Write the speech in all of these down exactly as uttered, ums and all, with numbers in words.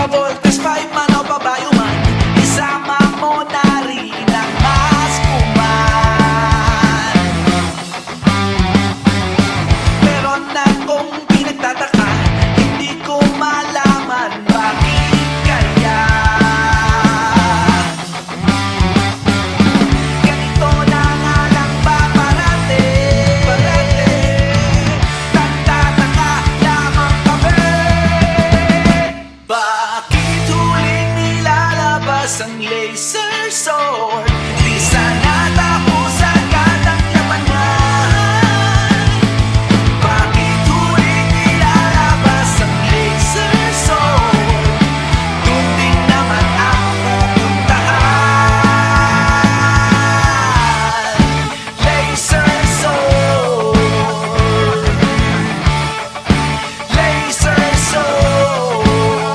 Pa-voltes five man o pabayo man, isama mo na rin ang mas kuman. Meron akong pinagtataka, hindi ko malaman bakit kaya ganito na nga lang ba parate? Nagtataka lamang kami, bakit huling nilalabas ang laser sword? Di sana tapos agad ang labanan. Bakit huling nilalabas ang laser sword? Doon din naman ang pupuntahan. Laser sword, laser sword,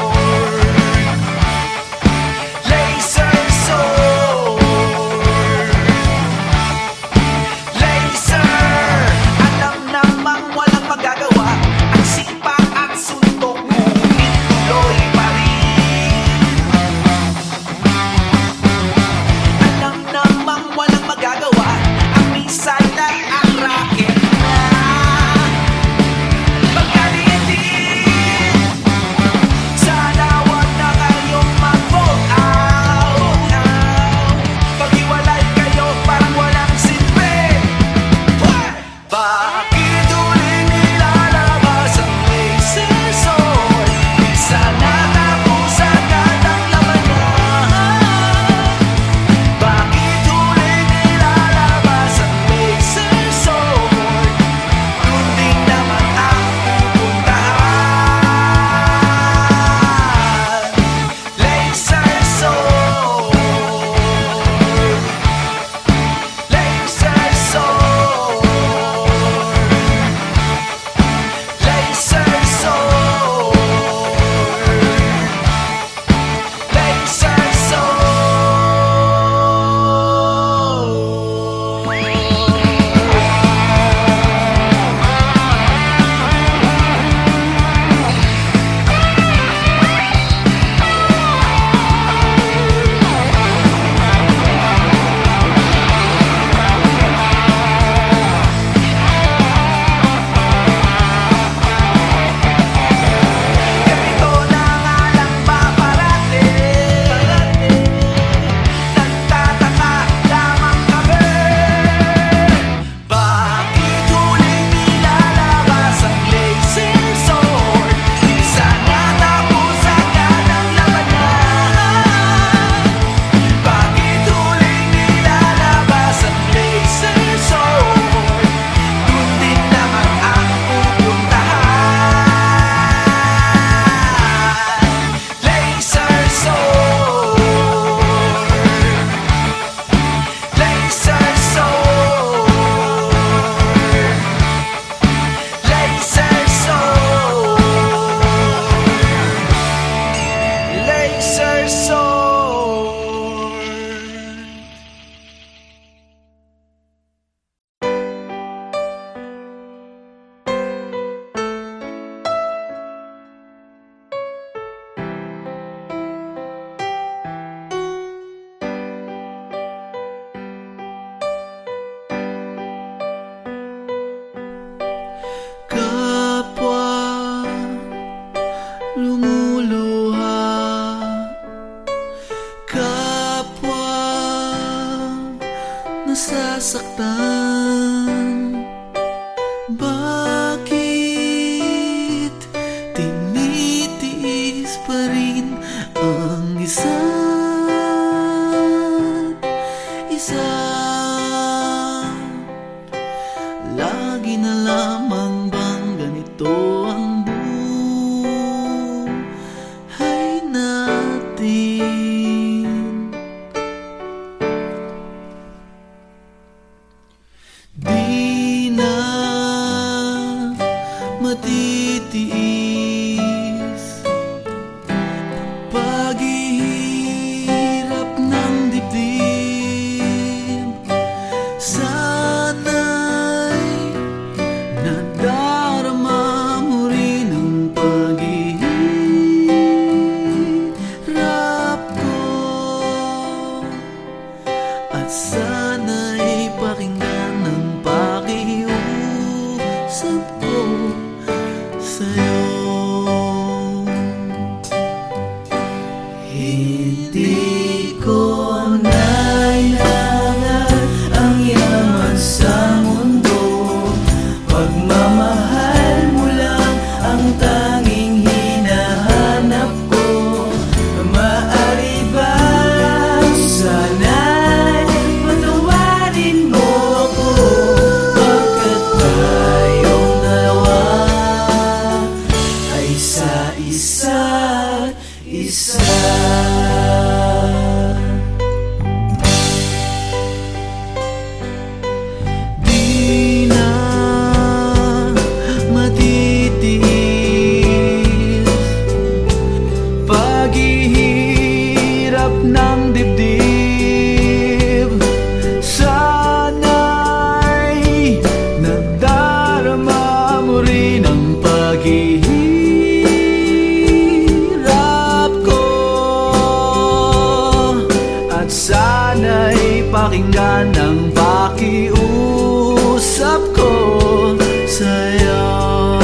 laser sword, laser. Alam namang walang magagawa ang sipa at suntok, ngunit tuloy pa rin. Alam namang walang magagawa ang missile at ang rocket na magkaliitin. Sana wag na kayong mag-fall out. Paghiwalay kayo parang walang silbi. Bakit huling nilalabas ang laser sword? Di sana tapos agad ang labanan. Bakit huling nilalabas ang laser sword? Doon din naman ang pupuntahan. Laser sword, laser sword, laser sword, laser ganito na nga lang ba parate? Nagtataka lamang kami, bakit huling nilalabas ang laser sword? Di sana tapos agad ang labanan. Bakit huling nilalabas ang laser sword? Doon din naman ang pupuntahan. Laser sword, laser sword, laser sword, laser sword. Kapwa lumuluha, kapwa nasasaktan, bakit tinitiis pa rin ang isa't isa? Lagi na lamang bang ganito ang buhay natin? isa't isa. Paghihirap ng dibdib, sana'y nadarama mo rin ang paghihirap ko. At sana'y pakinggan ang pakiusap ko sa'yo.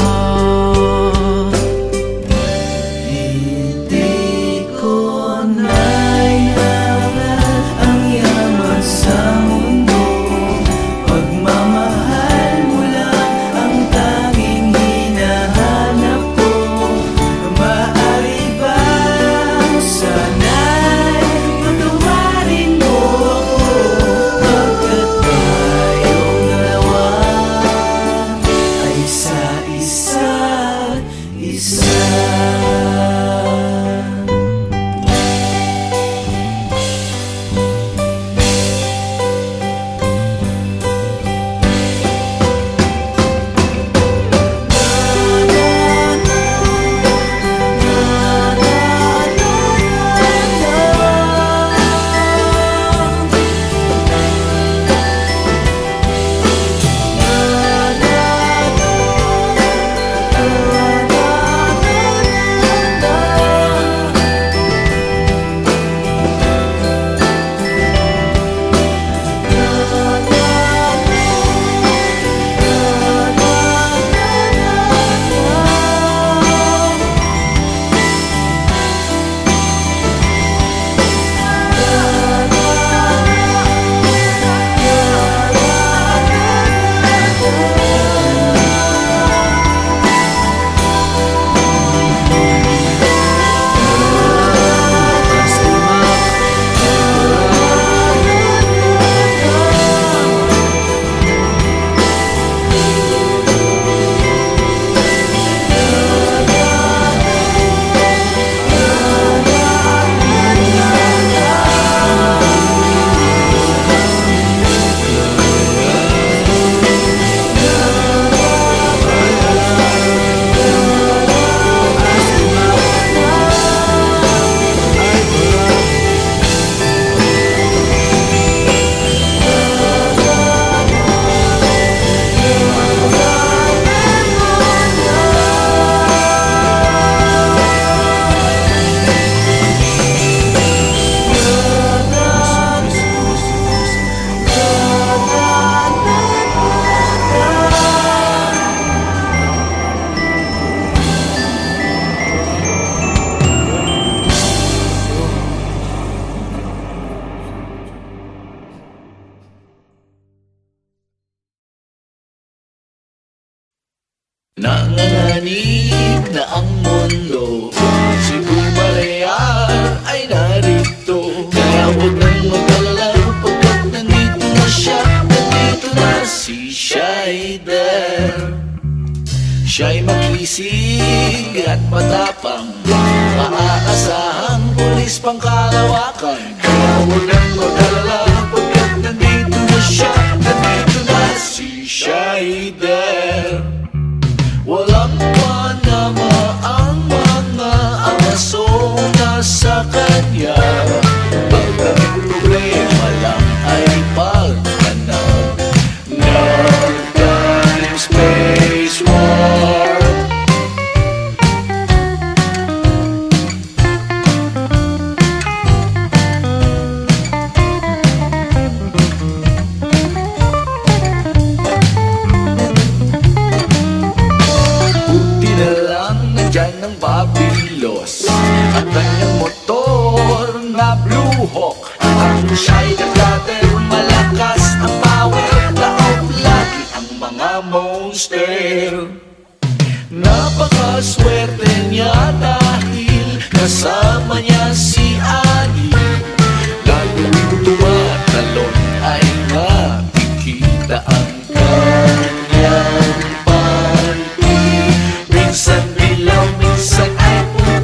Nanganganib na ang mundo, si Bumalaya ay narito. Kaya huwag nang mag-alala pagkat nandito na siya. Nandito na si Shider. Siya'y makisig at matapang, maaasahang pulis pangkalawakan. Kaya huwag nang mag-alala pagkat nandito na siya. Nandito na si Shider. Walang panama ang mga aso na sa kanya. Pag ang problema lang ay pagtanag ng time space war. Ng Babilos at kanyang motor na Blue Hawk. Ang Shider Cutter, malakas ang power, daog lagi ang mga monster. Napakaswerte niya dahil kasama niya si Annie. Lalo'y tuwa at talon ay makikita ang kanyang panty. Minsan dilaw, minsan ay puti.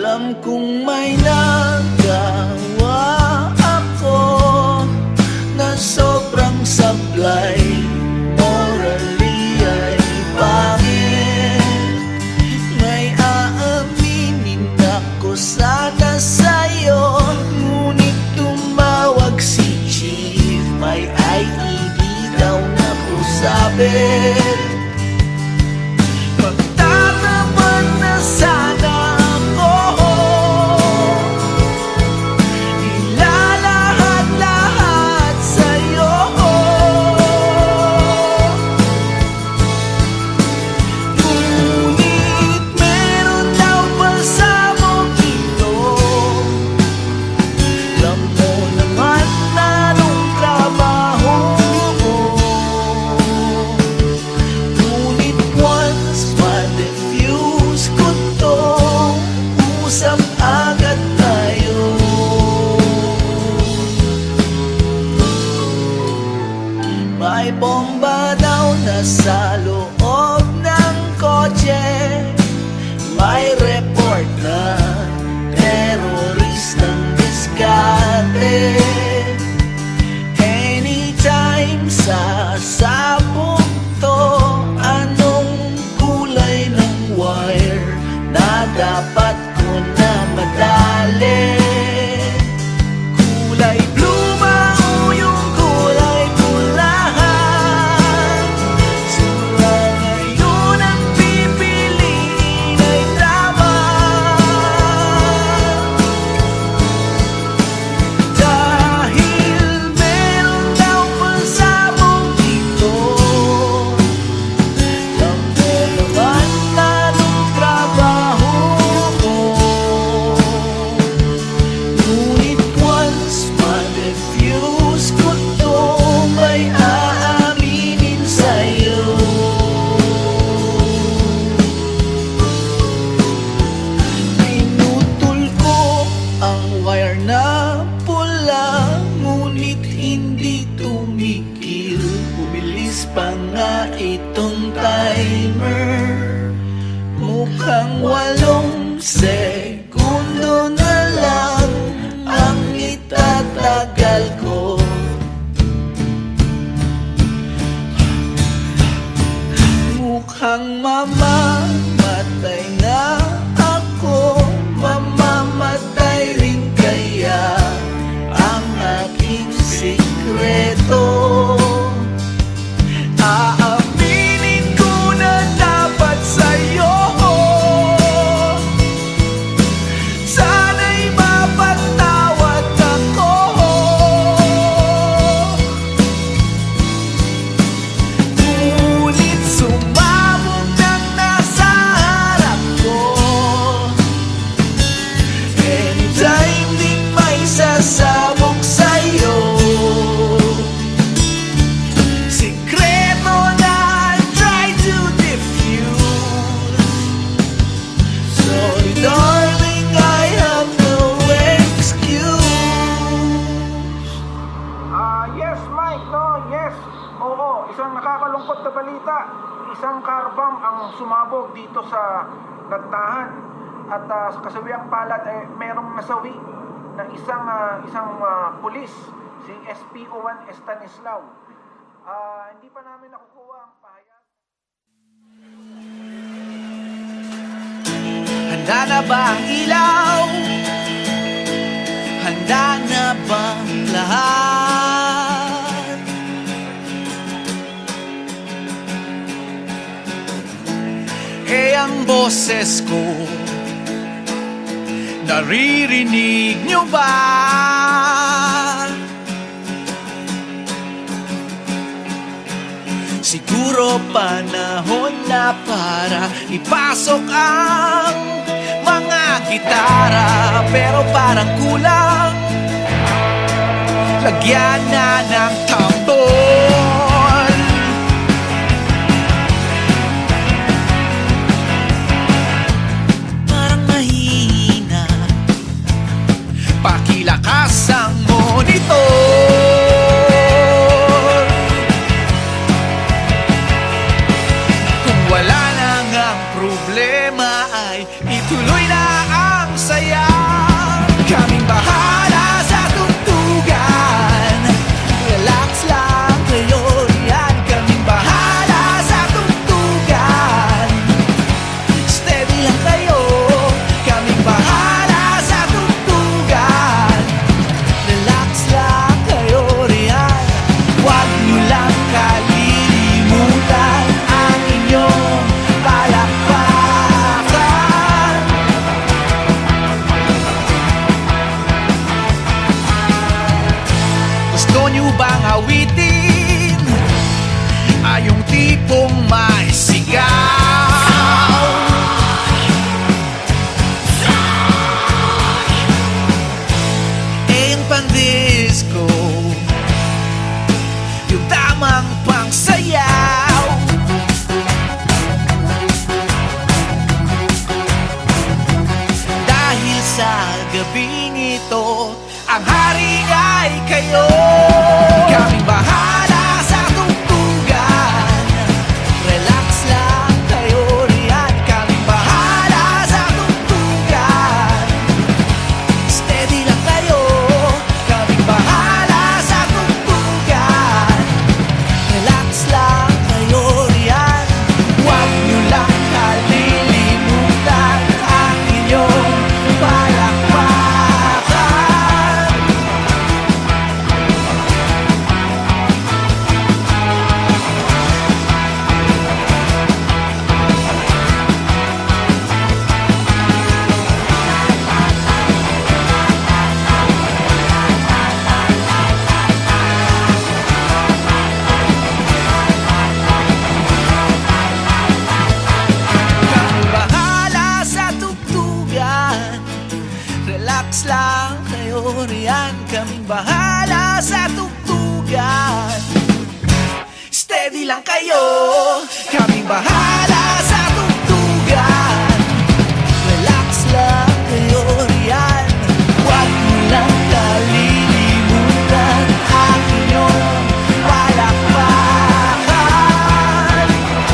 Alam kong may nagawa ako na sobrang sablay, morally ay pangit. May aaminin ako sana sa'yo, ngunit tumawag si Chief. May I E D daw na po sabi. Magtatapat na sana ako, ilalahad-lahad sa'yo. Ngunit meron daw pasabog dito. Alam mo naman na nung trabaho ko, ngunit once ma-defuse ko to, usap agad tayo. May bomba daw na sa loob ng kotse, may report na teroristang diskarte. Anytime sasabog to, anong kulay ng wire na dapat ko na madali? Kulay blue ba o yung kulay pulahan? Sila ngayon ang pipiliin ay tama, dahil meron daw pasabog dito. Alam mo naman na nung trabaho ko, ngunit once ma-defuse ko to, may aaminin sa'yo. Pinutol ko ang wire na pula, ngunit hindi tumigil. Bumilis pa nga itong timer. Mukhang walong segundo na lang ang itatagal ko. Mukhang mamamatay na ako, mamamatay rin kaya ang aking sikreto. Aaminin ko na dapat sa'yo, sana'y mapatawad ako. Ngunit sumabog nang nasa harap ko. Anytime din may sasabog sa'yo, sikreto na I'll try to diffuse. Sorry darling, I have no excuse. Ah, yes, Mike, no, yes. Oo, isang nakakalungkot na balita. Isang car bomb ang sumabog dito sa Nagtahan. At ah, sa kasawiang palad, eh, merong nasawi na isang ah, isang ah, pulis, si S P O one Estanislao. Ah, hindi pa namin nakukuha ang pahayag. Handa na ba ang ilaw? Handa na ba ang lahat? Eh ang boses ko, naririnig nyo ba? Siguro panahon na para ipasok ang mga gitara, pero parang kulang, lagyan na ng tambol. Parang mahina, pakilakas ang monitor. Wala na ngang problema, ay ituloy na ang saya. bang awitin ay yung tipong may sigaw? Eh yung pandisco, yung tamang pangsayaw. Dahil sa gabing ito, ang hari ay kayo. Kaming bahala sa tugtugan, relax lang kayo riyan. Kaming bahala sa tugtugan, steady lang kayo. Kaming bahala sa tugtugan, relax lang kayo riyan. Huwag nyo lang kalilimutan ang inyong palakpakan. Kaming bahala sa tugtugan, relax lang kayo riyan. Kaming bahala sa tugtugan, steady lang kayo. Kaming bahala sa tugtugan, relax lang kayo riyan. Huwag mo lang kalilimutan ang inyong palakpakan.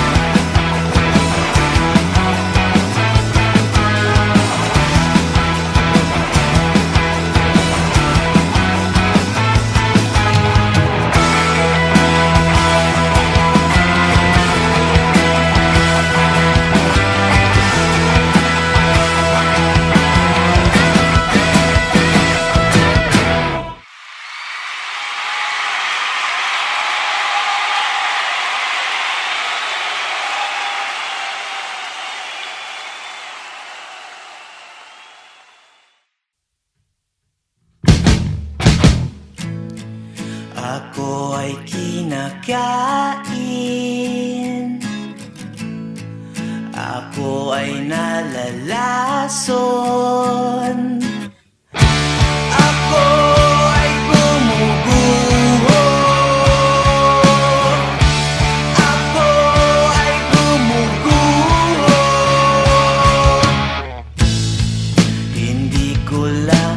Ako ay kinakain, ako ay nalalason, ako ay gumuguho, ako ay gumuguho. Hindi ko lang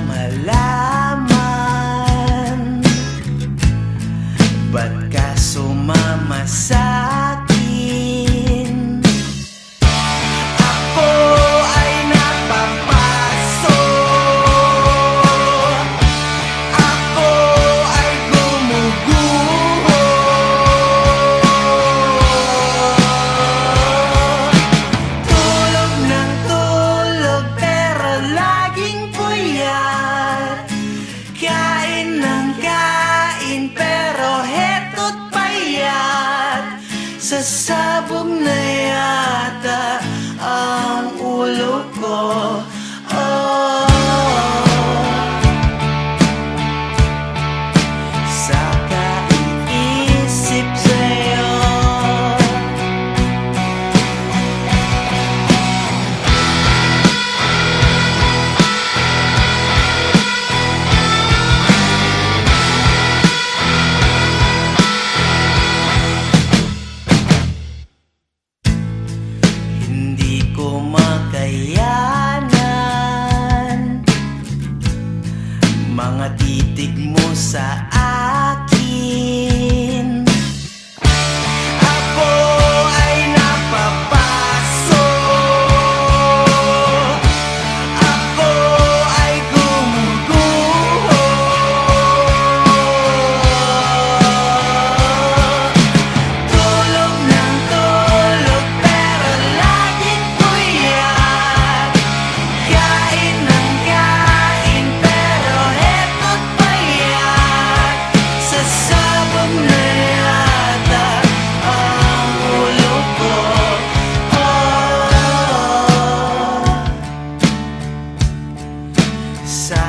malaman ba't ka sumama sa'kin? Ako ay napapaso, ako ay gumuguho. Tulog ng tulog pero laging puyat, kain ng kain pero heto't payat. Sasabog na yata ang ulo ko. Oh, sa kaiisip sa'yo. Hindi ko makayanan mga titig mo sa akin. Ako ay napapaso, ako ay gumuguho. Tulog ng tulog pero laging puyat, kain ng kain pero heto't payat. Sasabog na yata ang ulo ko. Oh, sa